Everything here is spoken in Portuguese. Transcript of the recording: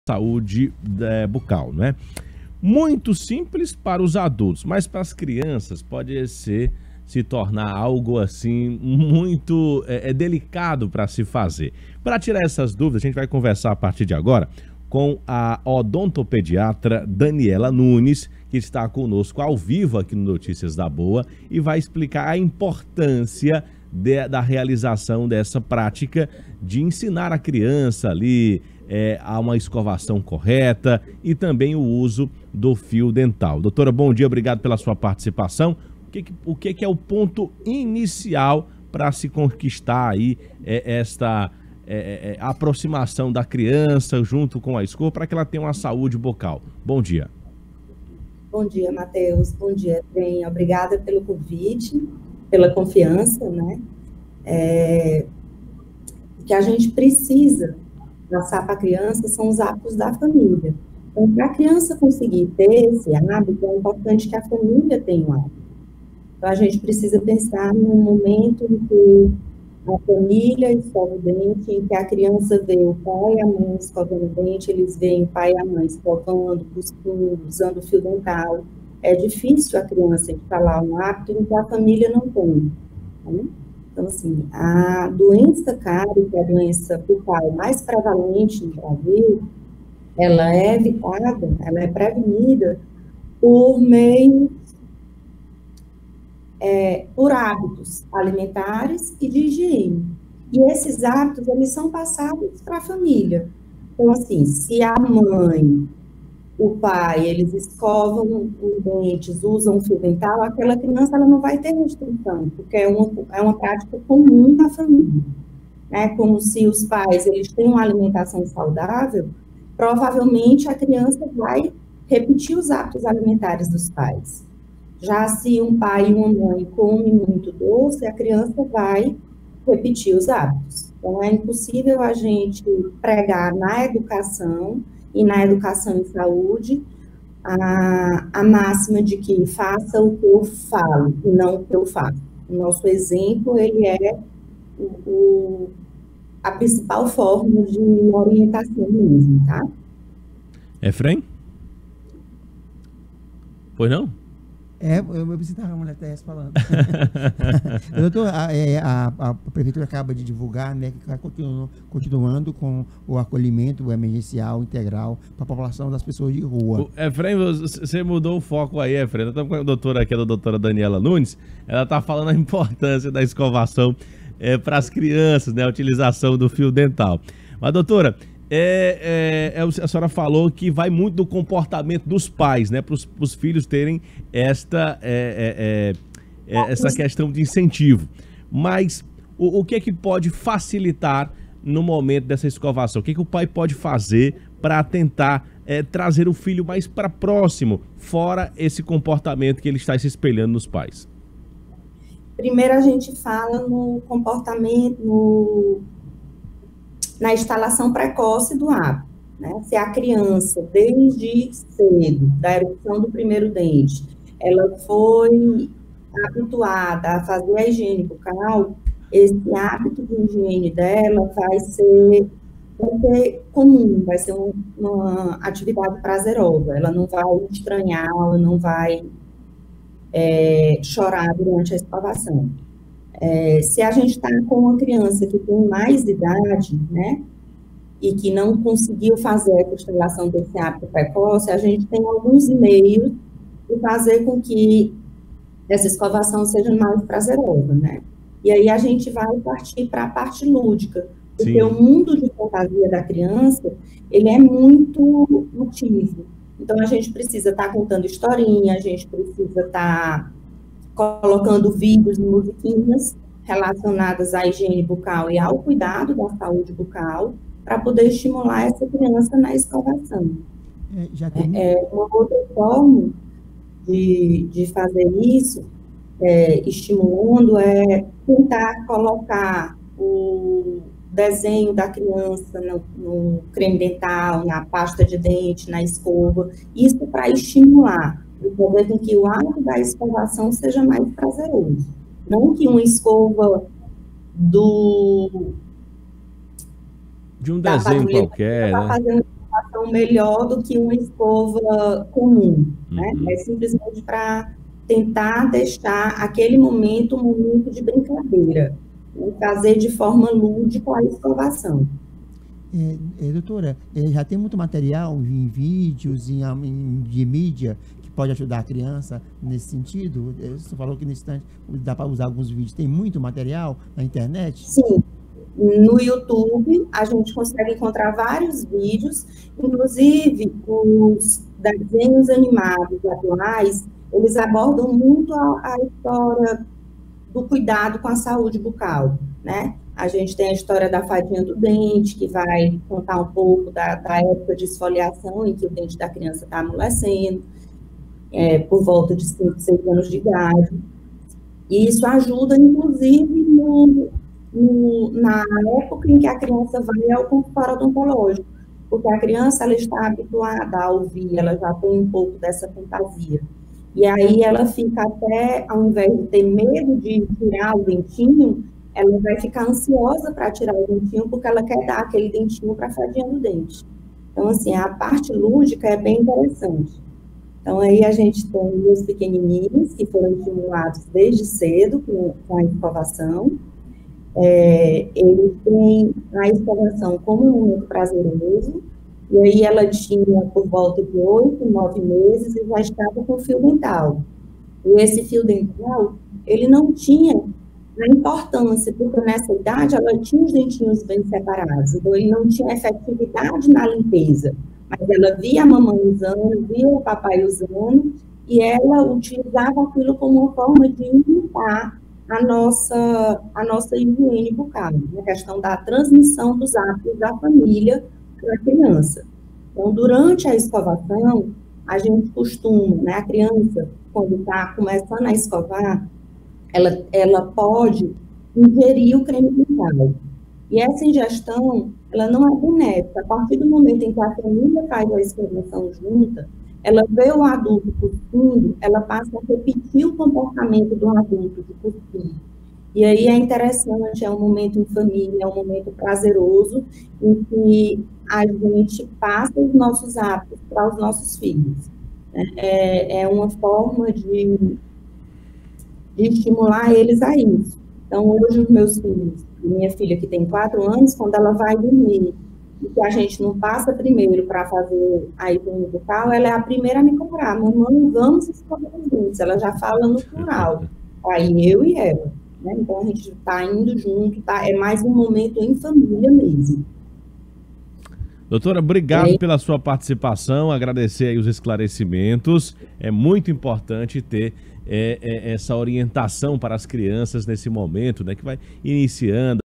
saúde bucal, né? Muito simples para os adultos, mas para as crianças pode se tornar algo assim muito delicado para se fazer. Para tirar essas dúvidas, a gente vai conversar a partir de agora com a odontopediatra Daniela Nunes, que está conosco ao vivo aqui no Notícias da Boa e vai explicar a importância da realização dessa prática de ensinar a criança ali a uma escovação correta e também o uso do fio dental. Doutora, bom dia, obrigado pela sua participação. O que é o ponto inicial para se conquistar aí esta aproximação da criança junto com a escova para que ela tenha uma saúde bucal? Bom dia. Bom dia, Matheus. Bom dia, bem. Obrigada pelo convite, pela confiança, né? O que a gente precisa passar para a criança são os hábitos da família. Então, para a criança conseguir ter esse hábito, é importante que a família tenha um hábito. Então, a gente precisa pensar num momento em que a família escova o dente, em que a criança vê o pai e a mãe escovando o dente, eles veem o pai e a mãe escovando, cuspindo, usando o fio dental. É difícil a criança instalar um hábito em que a família não tem, né? Então, assim, a doença cárie, que é a doença bucal mais prevalente no Brasil, ela é evitada, ela é prevenida por meio, por hábitos alimentares e de higiene. E esses hábitos, eles são passados para a família. Então, assim, se a mãe, o pai, eles escovam os dentes, usam o fio dental, aquela criança ela não vai ter restrição, porque é uma prática comum da família. Como se os pais eles têm uma alimentação saudável, provavelmente a criança vai repetir os hábitos alimentares dos pais. Já se um pai e uma mãe comem muito doce, a criança vai repetir os hábitos. Então, é impossível a gente pregar na educação e na educação em saúde a máxima de que faça o que eu falo e não o que eu faço. O nosso exemplo, ele é a principal forma de orientação mesmo, tá? Efraim? Pois não? Eu visitava a mulher TS falando. Doutor, a prefeitura acaba de divulgar, né, que está continuando com o acolhimento emergencial integral para a população das pessoas de rua. Efraim, você mudou o foco aí, Efraim. Estamos com a doutora aqui, a doutora Daniela Nunes. Ela está falando a importância da escovação para as crianças, né, a utilização do fio dental. Mas, doutora, a senhora falou que vai muito do comportamento dos pais, né, para os filhos terem essa questão de incentivo. Mas o que é que pode facilitar no momento dessa escovação? O que é que o pai pode fazer para tentar trazer o filho mais para próximo, fora esse comportamento que ele está se espelhando nos pais? Primeiro a gente fala no comportamento, na instalação precoce do hábito, né? Se a criança, desde cedo, da erupção do primeiro dente, ela foi habituada a fazer a higiene bucal, esse hábito de higiene dela vai ser comum, vai ser uma atividade prazerosa, ela não vai estranhar, ela não vai chorar durante a escovação. Se a gente está com uma criança que tem mais idade, né, e que não conseguiu fazer a instalação desse hábito precoce, a gente tem alguns meios de fazer com que essa escovação seja mais prazerosa, né? E aí a gente vai partir para a parte lúdica, porque Sim. O mundo de fantasia da criança, ele é muito ativo. Então a gente precisa estar contando historinha, a gente precisa estar colocando vídeos e musiquinhas relacionadas à higiene bucal e ao cuidado da saúde bucal para poder estimular essa criança na escovação. Uma outra forma de fazer isso, estimulando, é tentar colocar o desenho da criança no creme dental, na pasta de dente, na escova, isso para estimular e fazer com que o ato da escovação seja mais prazeroso. Não que uma escova de um desenho qualquer, né? Fazer uma escovação são melhor do que uma escova comum, né? É simplesmente para tentar deixar aquele momento um momento de brincadeira, né? Fazer de forma lúdica a escovação. Doutora, já tem muito material em vídeos, de mídia, que pode ajudar a criança nesse sentido? Você falou que nesse instante dá para usar alguns vídeos. Tem muito material na internet? Sim. No YouTube, a gente consegue encontrar vários vídeos, inclusive os desenhos animados atuais, eles abordam muito a história do cuidado com a saúde bucal, né? A gente tem a história da fadinha do dente, que vai contar um pouco da época de esfoliação em que o dente da criança está amolecendo, por volta de 5, 6 anos de idade. E isso ajuda, inclusive, na época em que a criança vai ao consultório odontológico, porque a criança ela está habituada a ouvir, ela já tem um pouco dessa fantasia. E aí ela fica até, ao invés de ter medo de tirar o dentinho, ela vai ficar ansiosa para tirar o dentinho, porque ela quer dar aquele dentinho para a fadinha do dente. Então, assim, a parte lúdica é bem interessante. Então, aí a gente tem os pequenininhos, que foram estimulados desde cedo com a escovação. Eles têm a escovação como um momento prazeroso, e aí ela tinha por volta de 8, 9 meses e já estava com fio dental. E esse fio dental, ele não tinha a importância, porque nessa idade ela tinha os dentinhos bem separados, então ele não tinha efetividade na limpeza, mas ela via a mamãe usando, via o papai usando, e ela utilizava aquilo como uma forma de imitar a nossa higiene bucal, a questão da transmissão dos hábitos da família para a criança. Então, durante a escovação, a gente costuma, né, a criança, quando está começando a escovar, ela pode ingerir o creme dental. E essa ingestão, ela não é benéfica. A partir do momento em que a família faz a escovação junta, ela vê o adulto cuspindo, ela passa a repetir o comportamento do adulto de cuspir. E aí é interessante, é um momento em família, é um momento prazeroso, em que a gente passa os nossos hábitos para os nossos filhos. É uma forma de estimular eles a isso. Então, hoje, os meus filhos, minha filha que tem 4 anos, quando ela vai dormir, e que a gente não passa primeiro para fazer a higiene bucal, ela é a primeira a me cobrar: mamãe, vamos escovar os dentes. Ela já fala no plural, aí eu e ela, né? Então, a gente está indo junto, é mais um momento em família mesmo. Doutora, obrigado pela sua participação, agradecer aí os esclarecimentos. É muito importante ter essa orientação para as crianças nesse momento, né, que vai iniciando.